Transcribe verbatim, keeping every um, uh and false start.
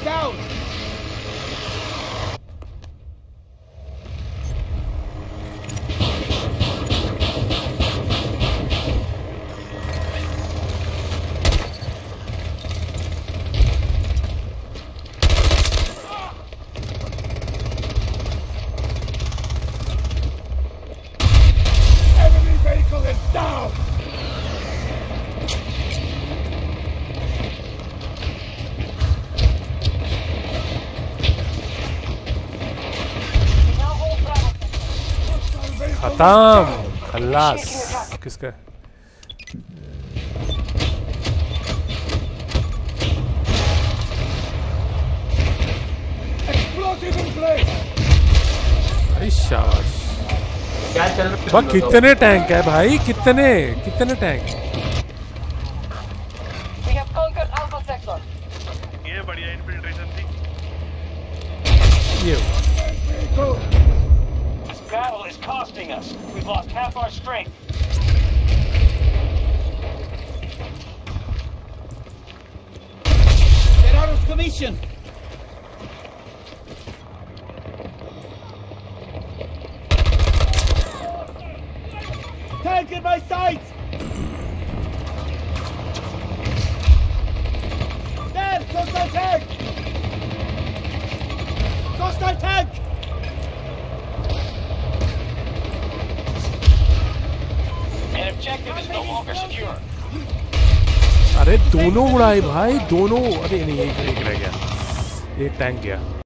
down. Enemy vehicle is down. खत्म खल्लास किसका अरे शाबाश क्या चल रहा है? वाह कितने टैंक है भाई कितने कितने टैंक ये बढ़िया इन्फिल्ट्रेशन थी। ये This battle is costing us. We've lost half our strength. Get out of commission. Tank in my sights. There, Coastal tank. Coastal tank. An objective is no longer secure. अरे दोनों उड़ाए भाई दोनों अरे नहीं एक एक रह गया एक टैंक गया